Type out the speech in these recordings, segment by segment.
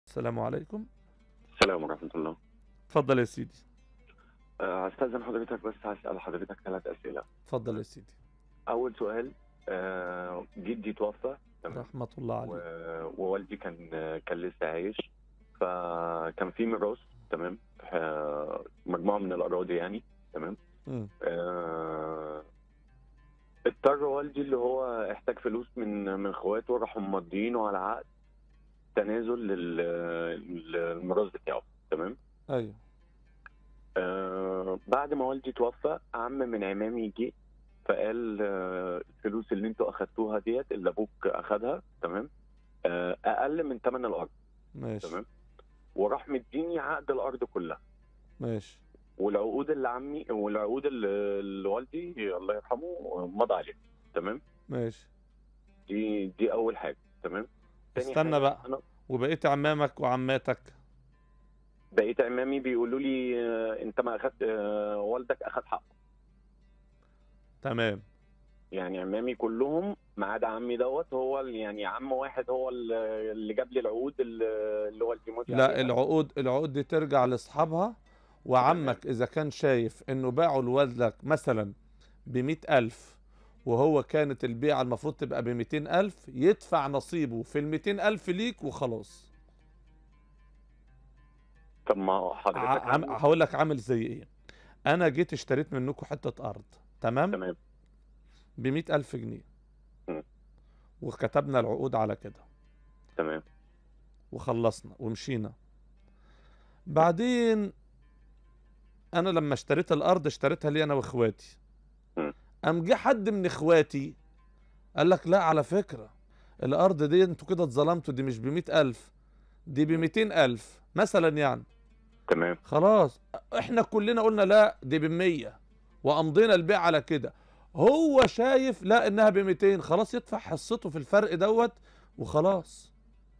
السلام عليكم. السلام ورحمة الله. اتفضل يا سيدي. هستأذن حضرتك، بس هسأل حضرتك 3 أسئلة. اتفضل يا سيدي. أول سؤال، جدي توفى، تمام، رحمة الله عليه. ووالدي كان لسه عايش، فكان في ميراث، تمام، مجموعة من الأراضي يعني، تمام. اضطر والدي اللي هو احتاج فلوس من اخواته، راحوا مضيينه على عقد تنازل للميراث بتاعه، تمام. ايوه. بعد ما والدي توفى، عم من عمامي جه فقال الفلوس اللي انتوا اخدتوها ديت اللي ابوك اخدها، تمام، اقل من ثمن الارض. ماشي. تمام. وراح مديني عقد الارض كلها. ماشي. والعقود اللي والدي الله يرحمه مضى عليها، تمام. ماشي. دي اول حاجه، تمام. تاني استنى حاجه، بقى، انا وبقيت عمامك وعماتك؟ بقيت عمامي بيقولوا لي انت ما اخدت، والدك اخد حقه. تمام. يعني عمامي كلهم ما عدا عمي دوت، هو يعني عم واحد هو اللي جاب لي العقود اللي والدي مضي لا، عليها. العقود دي ترجع لاصحابها. تمام. وعمك اذا كان شايف انه باعوا لوالدك مثلا ب100,000، وهو كانت البيعة المفروض تبقى ب200,000، يدفع نصيبه في ال200,000 ليك وخلاص. طب ما حضرتك هقول لك عامل زي ايه. انا جيت اشتريت منكم حتة ارض، تمام، تمام. ب100,000 جنيه، م. وكتبنا العقود على كده، تمام. وخلصنا ومشينا. بعدين انا لما اشتريت الارض اشتريتها لي انا واخواتي. م. قام جه حد من اخواتي قال لك لا، على فكرة الارض دي انتوا كده اتظلمتوا، دي مش ب100,000، دي ب200,000 مثلا يعني. تمام. خلاص احنا كلنا قلنا لا دي ب100، وامضينا البيع على كده. هو شايف لا انها ب200، خلاص يدفع حصته في الفرق دوت وخلاص.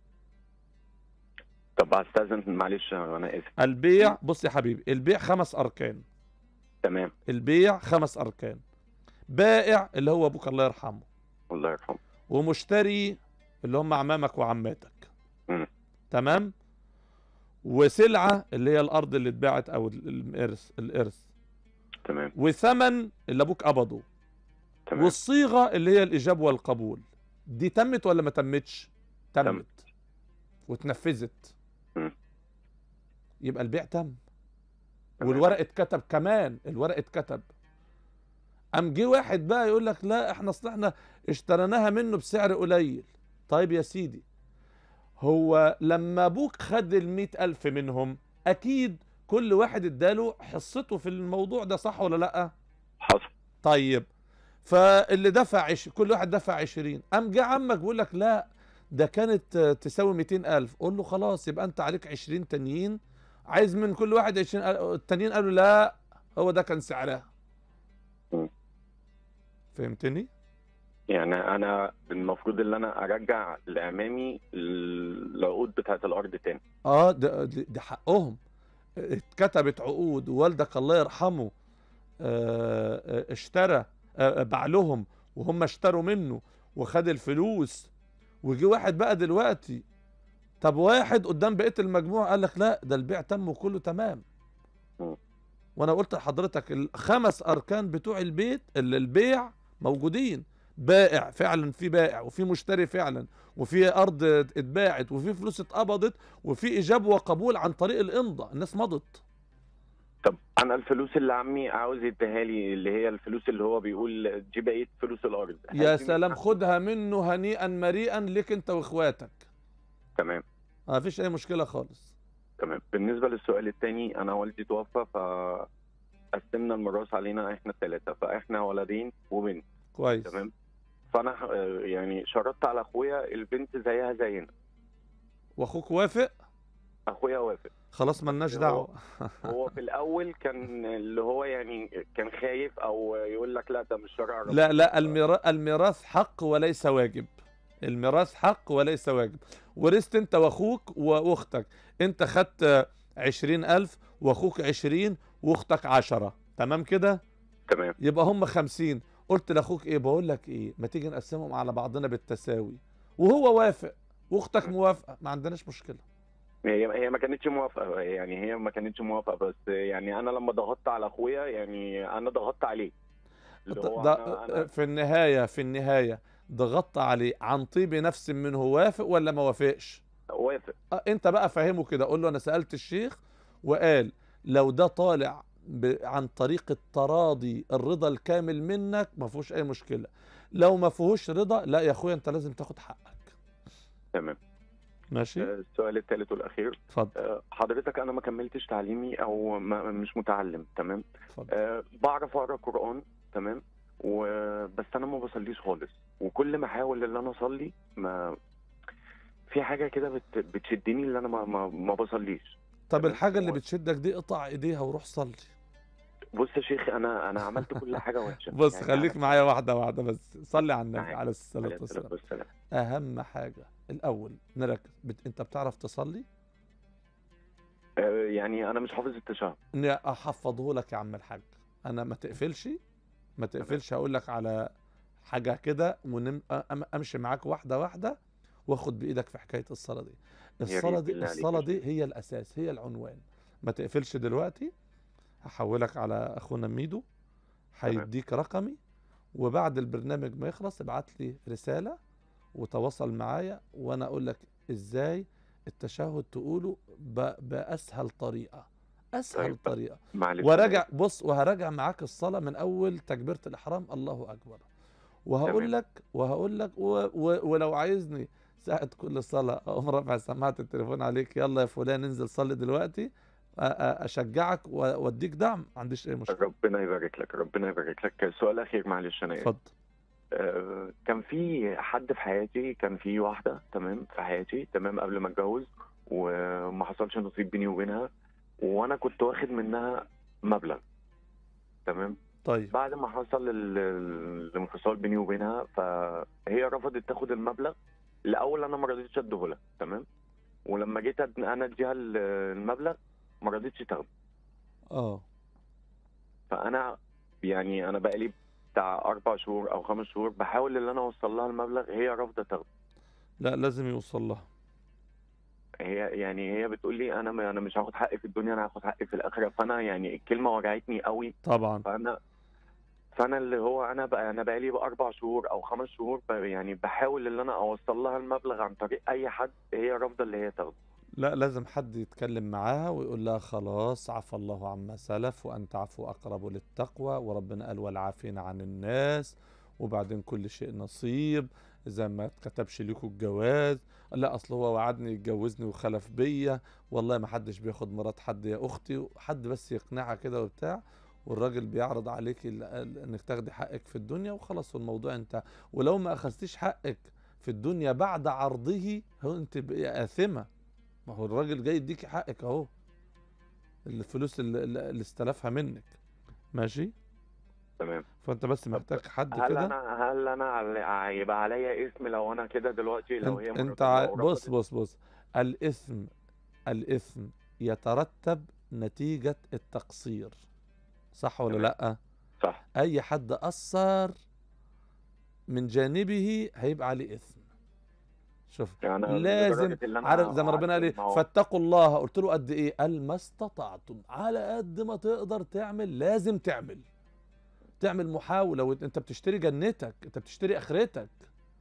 طب هستأذن، معلش انا اسف. البيع، بص يا حبيبي، البيع 5 أركان. تمام. البيع 5 أركان. بائع اللي هو أبوك الله يرحمه، الله يرحمه. ومشتري اللي هم عمامك وعماتك، م. تمام، وسلعة اللي هي الأرض اللي اتباعت أو الإرث، تمام. وثمن اللي أبوك قبضه، تمام. والصيغة اللي هي الإجاب والقبول. دي تمت ولا ما تمتش؟ تمت واتنفذت. م. يبقى البيع تم، تمام. والورق اتكتب كمان، الورق اتكتب. قام جه واحد بقى يقول لك لا احنا اصل احنا اشتريناها منه بسعر قليل. طيب يا سيدي، هو لما ابوك خد ال100,000 منهم اكيد كل واحد اداله حصته في الموضوع ده، صح ولا لا؟ حصل. طيب، فاللي دفع كل واحد دفع 20. قام جه عمك بيقول لك لا ده كانت تساوي 200,000. قول له خلاص يبقى انت عليك 20 تانيين، عايز من كل واحد 20,000. التانيين قالوا لا هو ده كان سعرها. م. فهمتني؟ يعني انا المفروض ان انا ارجع لامامي العقود بتاعت الارض تاني. ده حقهم. اتكتبت عقود، ووالدك الله يرحمه اشترى، باع لهم وهم اشتروا منه وخد الفلوس. وجي واحد بقى دلوقتي، طب واحد قدام بقية المجموعة قال لك لا ده البيع تم وكله تمام. م. وانا قلت لحضرتك ال5 أركان بتوع البيع موجودين. بائع فعلا، في بائع وفي مشتري فعلا، وفي ارض اتباعت وفي فلوس اتقبضت وفي اجاب وقبول عن طريق الامضاء، الناس مضت. طب انا الفلوس اللي عمي عاوز يديها لي، اللي هي الفلوس اللي هو بيقول دي بقيه فلوس الارض، يا سلام، خدها منه هنيئا مريئا لك انت واخواتك. تمام. ما فيش اي مشكلة خالص. تمام. بالنسبه للسؤال الثاني، انا والدي توفى فقسمنا الميراث علينا احنا الثلاثه، فاحنا ولدين وبنت. كويس. تمام. فانا يعني شرطت على اخويا البنت زيها زينا. واخوك وافق؟ اخويا وافق. خلاص ملناش دعوة. هو في الاول كان اللي هو يعني كان خايف او يقول لك لا ده مش شرع ربنا. لا لا، الميراث حق وليس واجب. الميراث حق وليس واجب. ورثت انت واخوك واختك، انت خدت 20,000 واخوك 20 واختك 10، تمام كده؟ تمام. يبقى هم 50. قلت لاخوك ايه، بقول لك ايه، ما تيجي نقسمهم على بعضنا بالتساوي، وهو وافق واختك موافقة، ما عندناش مشكلة. هي ما كانتش موافقه، يعني هي ما كانتش موافقه، بس يعني انا لما ضغطت على اخويا، يعني انا ضغطت عليه، اللي هو انا في النهاية ضغطت عليه عن طيب نفس منه، وافق ولا ما وافقش؟ وافق. انت بقى فاهمه كده، قول له انا سألت الشيخ وقال لو ده طالع عن طريق التراضي الرضا الكامل منك ما فيهوش اي مشكلة. لو ما فيهوش رضا، لا يا اخويا انت لازم تاخد حقك. تمام. ماشي. السؤال الثالث والاخير. اتفضل. حضرتك انا ما كملتش تعليمي، او مش متعلم، تمام. اتفضل. بعرف اقرا قران، تمام، وبس انا ما بصليش خالص، وكل ما احاول ان انا اصلي، ما في حاجه كده بتشدني، اللي انا ما بصليش. طب تمام. الحاجة اللي بتشدك دي اقطع ايديها وروح صلي. بص يا شيخ، انا عملت كل حاجه وحشه، بص يعني خليك معايا واحدة واحدة بس، صلي على النبي معاك. عليه الصلاة عليه الصلاه والسلام. والسلام. اهم حاجة الاول نركز، انت بتعرف تصلي؟ يعني انا مش حافظ التشهد. اني احفظه لك يا عم الحاج. انا ما تقفلش، ما تمام. تقفلش، هقول لك على حاجة كده امشي معاك واحدة واحدة، واخد بايدك في حكاية الصلاة دي. يا الصلاة ريت دي بالله عليك يا الصلاة شيخ. دي هي الاساس، هي العنوان. ما تقفلش دلوقتي، هحولك على اخونا ميدو، تمام. هيديك رقمي، وبعد البرنامج ما يخلص ابعت لي رسالة وتواصل معايا، وانا اقول لك ازاي التشهد تقوله باسهل طريقة، اسهل طيب طريقة. معلش انا وراجع اسف. بص، وهراجع معاك الصلاة من اول تكبيرة الاحرام الله اكبر، تمام. وهقول لك ولو عايزني ساعة كل صلاة اقوم رافع سماعة التليفون عليك، يلا يا فلان انزل صلي دلوقتي، اشجعك واديك دعم، ما عنديش اي مشكلة. ربنا يبارك لك، ربنا يبارك لك. سؤال اخير معلش انا اسف. اتفضل. كان في حد في حياتي، كان في واحده، تمام، في حياتي، تمام، قبل ما اتجوز، وما حصلش نصيب بيني وبينها، وانا كنت واخد منها مبلغ، تمام. طيب. بعد ما حصل الانفصال بيني وبينها، فهي رفضت تاخد المبلغ. الاول انا ما رضيتش اديه لها، تمام، ولما جيت انا اديها المبلغ، ما رضيتش تاخده. اه. فانا يعني انا بقالي بتاع 4 شهور او 5 شهور بحاول ان انا اوصل لها المبلغ، هي رافضه تاخده. لا لازم يوصل لها. هي بتقول لي انا مش هاخد حقي في الدنيا، انا هاخد حقي في الاخره. فانا يعني الكلمه وجعتني قوي. طبعا. فانا اللي هو انا بقالي ب4 شهور او 5 شهور، يعني بحاول ان انا اوصل لها المبلغ عن طريق اي حد، هي رافضه اللي هي تاخده. لا لازم حد يتكلم معاها ويقول لها خلاص عفى الله عما سلف وأن تعفو أقرب للتقوى، وربنا قال والعافين عن الناس، وبعدين كل شيء نصيب، إذا ما اتكتبش ليكوا الجواز. لا أصل هو وعدني يتجوزني وخلف بيا، والله ما حدش بياخد مرات حد يا أختي، حد بس يقنعها كده وبتاع، والراجل بيعرض عليك انك تاخدي حقك في الدنيا وخلاص والموضوع انتهى. ولو ما اخذتيش حقك في الدنيا بعد عرضه، هو انت بقى آثمة. ما هو الراجل جاي يديكي حقك اهو، الفلوس اللي استلفها منك. ماشي. تمام. فانت بس طب محتاج حد هل كده. انا هل انا هيبقى عليا اسم لو انا كده دلوقتي، لو هي لو بص رفضت؟ بص بص، الاثم، الاثم يترتب نتيجة التقصير، صح ولا تمام. لا؟ صح. اي حد قصر من جانبه هيبقى عليه اثم. شوف، يعني انا لازم، لدرجه ان عارف انا زي ما ربنا قعدت قال ايه، ما هو. فاتقوا الله، قلت له قد ايه؟ قال ما استطعتم، على قد ما تقدر تعمل لازم تعمل محاولة، وانت بتشتري جنتك، انت بتشتري اخرتك.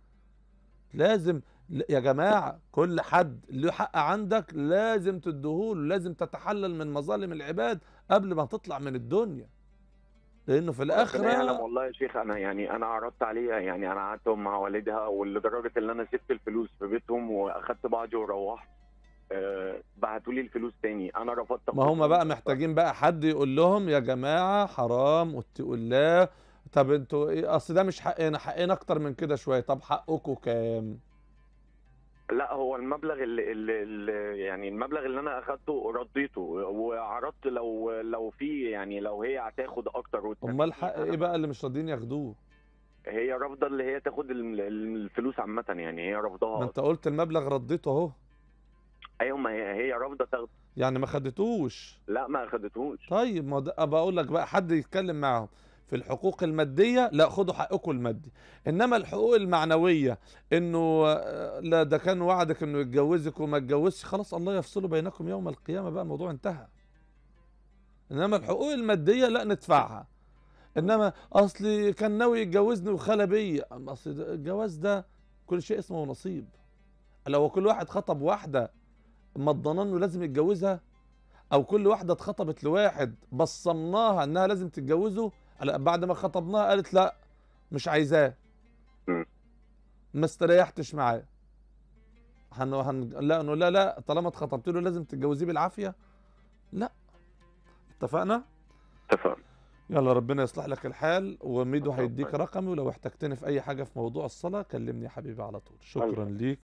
لازم، يا جماعة كل حد له حق عندك لازم تديهوله، لازم تتحلل من مظالم العباد قبل ما تطلع من الدنيا، لانه في ربنا يعلم الاخرة. والله يا شيخ، انا يعني انا عرضت عليها، يعني انا قعدت مع والدها، ولدرجه ان انا سبت الفلوس في بيتهم واخدت بعضي وروحت. بعتوا لي الفلوس تاني، انا رفضت ما اخدهم. هم بقى محتاجين بقى حد يقول لهم يا جماعة حرام واتقوا الله. طب انتوا ايه، اصل ده مش حقنا، حقنا اكتر من كده شوية. طب حقكم كام؟ لا، هو المبلغ اللي يعني المبلغ اللي انا اخدته رديته، وعرضت لو في، يعني لو هي هتاخد اكتر امال وتسامحني الحق انا ايه بقى اللي مش راضيين ياخدوه؟ هي رافضه اللي هي تاخد الفلوس عامه، يعني هي ما رافضاها انت اصلا. قلت المبلغ رديته اهو. ايوه، ما هي رافضه تاخد. يعني ما خدتوش. لا، ما اخدتهوش. طيب ما ده بقول لك بقى حد يتكلم معاهم. في الحقوق المادية لا، خدوا حقكم المادي. انما الحقوق المعنوية انه لا ده كان وعدك انه يتجوزك وما اتجوزش، خلاص الله يفصل بينكم يوم القيامة بقى، الموضوع انتهى. انما الحقوق المادية لا ندفعها. انما اصلي كان ناوي يتجوزني وخلى بيا، اصل الجواز ده كل شيء اسمه نصيب. لو كل واحد خطب واحدة مضمناه انه لازم يتجوزها، او كل واحده اتخطبت لواحد بصمناها انها لازم تتجوزه، بعد ما خطبناها قالت لا مش عايزاه، مم. ما استريحتش معاه، لا نقول لا لا طالما اتخطبت له لازم تتجوزيه بالعافيه؟ لا. اتفقنا؟ اتفقنا. يلا ربنا يصلح لك الحال، وميدو هيديك رقمي، ولو احتجتني في اي حاجه في موضوع الصلاه كلمني يا حبيبي على طول. شكرا ليك.